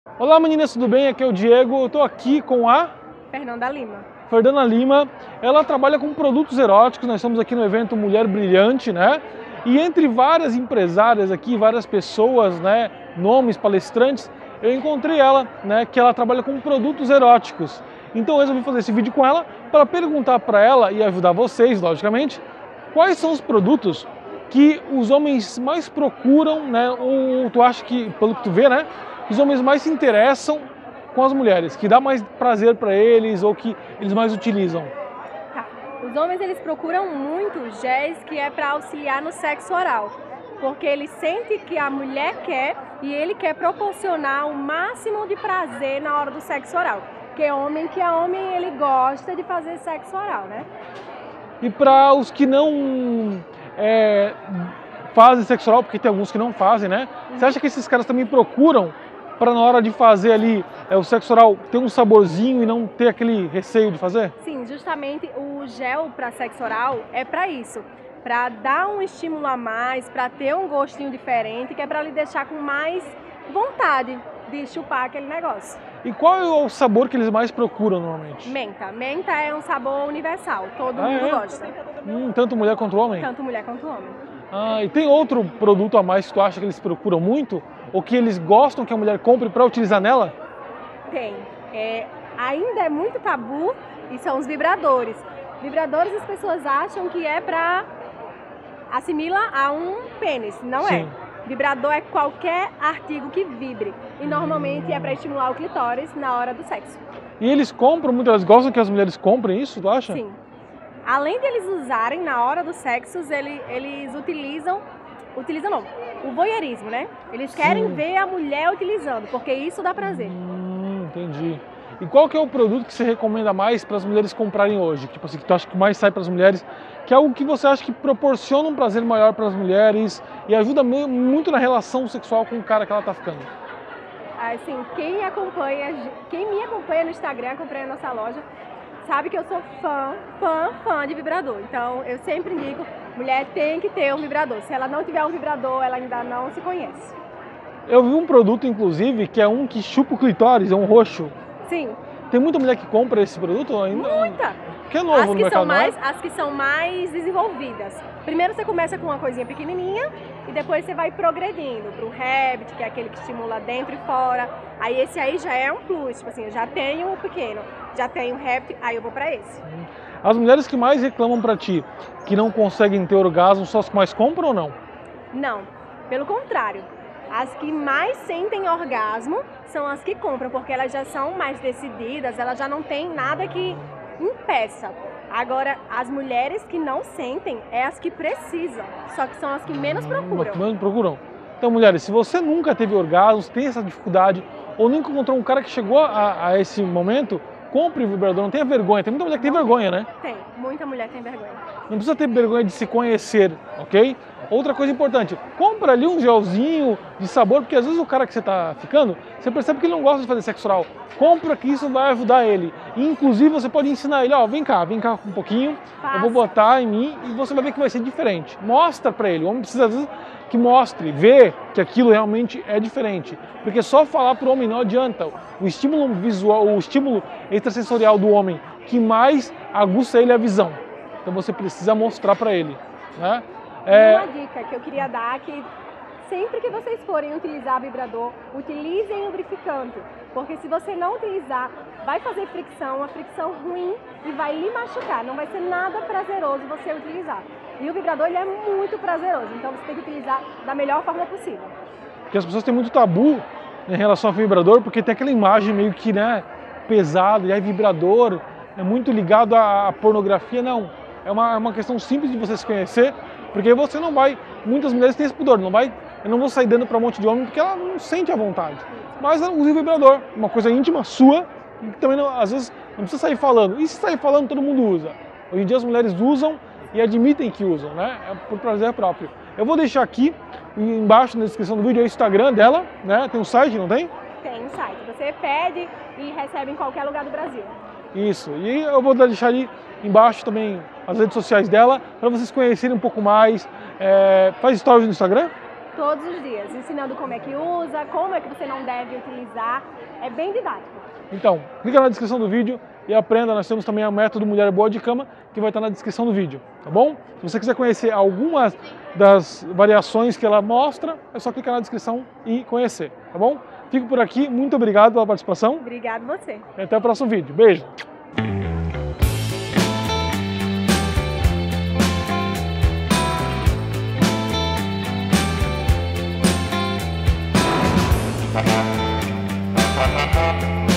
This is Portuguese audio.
Olá meninas, tudo bem? Aqui é o Diego, eu estou aqui com a Fernanda Lima. Fernanda Lima. Ela trabalha com produtos eróticos, nós estamos aqui no evento Mulher Brilhante, né? E entre várias empresárias aqui, várias pessoas, né, nomes, palestrantes, eu encontrei ela, né, que ela trabalha com produtos eróticos. Então eu resolvi fazer esse vídeo com ela para perguntar para ela e ajudar vocês, logicamente, quais são os produtos que os homens mais procuram, né, ou tu acha que, pelo que tu vê, né, os homens mais se interessam com as mulheres, que dá mais prazer para eles ou que eles mais utilizam? Tá. Os homens eles procuram muito géis que é para auxiliar no sexo oral, porque ele sente que a mulher quer e ele quer proporcionar o máximo de prazer na hora do sexo oral. Porque que é homem, ele gosta de fazer sexo oral, né? E para os que não fazem sexo oral, porque tem alguns que não fazem, né? Você acha que esses caras também procuram para na hora de fazer ali o sexo oral ter um saborzinho e não ter aquele receio de fazer? Sim, justamente o gel para sexo oral é para isso, para dar um estímulo a mais, para ter um gostinho diferente, que é para lhe deixar com mais vontade de chupar aquele negócio. E qual é o sabor que eles mais procuram normalmente? Menta. Menta é um sabor universal, todo mundo gosta. Tanto mulher quanto homem? Tanto mulher quanto homem. Ah, e tem outro produto a mais que tu acha que eles procuram muito? Ou que eles gostam que a mulher compre para utilizar nela? Tem. Ainda é muito tabu e são os vibradores. Vibradores as pessoas acham que é para assimila a um pênis, não Sim. é. Vibrador é qualquer artigo que vibre e normalmente é para estimular o clitóris na hora do sexo. E eles compram muito, elas gostam que as mulheres comprem isso, tu acha? Sim. Além de eles usarem na hora do sexo, eles utilizam não, o voyeurismo, né? Eles querem ver a mulher utilizando, porque isso dá prazer. Entendi. E qual que é o produto que você recomenda mais para as mulheres comprarem hoje? Tipo assim, que tu acha que mais sai para as mulheres, que é algo que você acha que proporciona um prazer maior para as mulheres e ajuda muito na relação sexual com o cara que ela tá ficando? Assim, quem me acompanha no Instagram, acompanha a nossa loja, sabe que eu sou fã de vibrador. Então, eu sempre indico, mulher tem que ter um vibrador. Se ela não tiver um vibrador, ela ainda não se conhece. Eu vi um produto, inclusive, que é um que chupa o clitóris, é um roxo. Sim. Tem muita mulher que compra esse produto ainda? Muita! Que é novo no mercado, não é? As que são mais desenvolvidas. Primeiro você começa com uma coisinha pequenininha e depois você vai progredindo para o Rabbit, que é aquele que estimula dentro e fora. Aí esse aí já é um plus, tipo assim, eu já tenho o pequeno, já tenho o Rabbit, aí eu vou para esse. As mulheres que mais reclamam pra ti, que não conseguem ter orgasmo, são as que mais compram ou não? Não, pelo contrário. As que mais sentem orgasmo são as que compram, porque elas já são mais decididas, elas já não têm nada que impeça. Agora, as mulheres que não sentem é as que precisam, só que são as que menos procuram. Menos procuram. Então, mulheres, se você nunca teve orgasmo, tem essa dificuldade, ou nunca encontrou um cara que chegou a esse momento, compre o vibrador, não tenha vergonha. Tem muita mulher que tem vergonha, né? Tem, muita mulher tem vergonha. Não precisa ter vergonha de se conhecer, ok? Outra coisa importante, compra ali um gelzinho de sabor, porque às vezes o cara que você tá ficando, você percebe que ele não gosta de fazer sexo oral. Compra que isso vai ajudar ele. E, inclusive você pode ensinar ele, ó, vem cá um pouquinho, eu vou botar em mim e você vai ver que vai ser diferente. Mostra pra ele, o homem precisa às vezes que mostre, ver que aquilo realmente é diferente. Porque só falar pro homem não adianta. O estímulo visual, o estímulo extrasensorial do homem que mais aguça ele é a visão. Então você precisa mostrar pra ele, né? Uma dica que eu queria dar é que sempre que vocês forem utilizar vibrador, utilizem lubrificante, porque se você não utilizar, vai fazer fricção, uma fricção ruim e vai lhe machucar, não vai ser nada prazeroso você utilizar. E o vibrador ele é muito prazeroso, então você tem que utilizar da melhor forma possível. Porque as pessoas têm muito tabu em relação ao vibrador, porque tem aquela imagem meio que, né, pesada, e aí vibrador é muito ligado à pornografia, não. É uma questão simples de você se conhecer, porque você não vai, muitas mulheres têm esse pudor, eu não vou sair dando para um monte de homem porque ela não sente a vontade. Mas ela usa o vibrador, uma coisa íntima sua, e também não, às vezes não precisa sair falando. E se sair falando, todo mundo usa. Hoje em dia as mulheres usam e admitem que usam, né? É por prazer próprio. Eu vou deixar aqui embaixo na descrição do vídeo o Instagram dela, né? Tem um site, não tem? Tem um site, você pede e recebe em qualquer lugar do Brasil. Isso, e eu vou deixar ali embaixo também as redes sociais dela, para vocês conhecerem um pouco mais. Faz stories no Instagram? todos os dias, ensinando como é que usa, como é que você não deve utilizar. É bem didático. Então, clica na descrição do vídeo e aprenda. Nós temos também o método Mulher Boa de Cama, que vai estar na descrição do vídeo, tá bom? Se você quiser conhecer algumas das variações que ela mostra, é só clicar na descrição e conhecer, tá bom? Fico por aqui, muito obrigado pela participação. Obrigado você. E até o próximo vídeo. Beijo! Thank you.